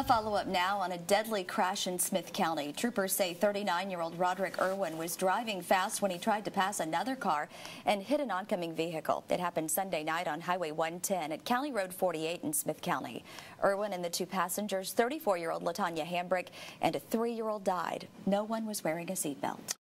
follow-up now on a deadly crash in Smith County. Troopers say 39-year-old Roderick Irwin was driving fast when he tried to pass another car and hit an oncoming vehicle. It happened Sunday night on Highway 110 at County Road 48 in Smith County. Irwin and the two passengers, 34-year-old LaTanya Hambrick and a 3-year-old, died. No one was wearing a seatbelt.